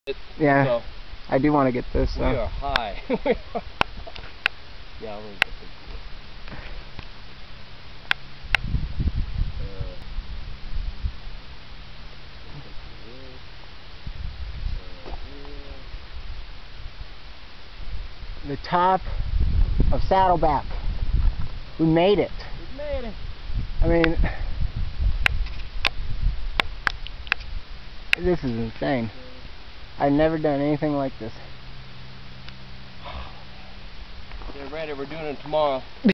Yeah, So, I do want to get this. we are high. Yeah, I'm gonna get this. The top of Saddleback. We made it. We made it. I mean, this is insane. I've never done anything like this. Get ready, we're doing it tomorrow.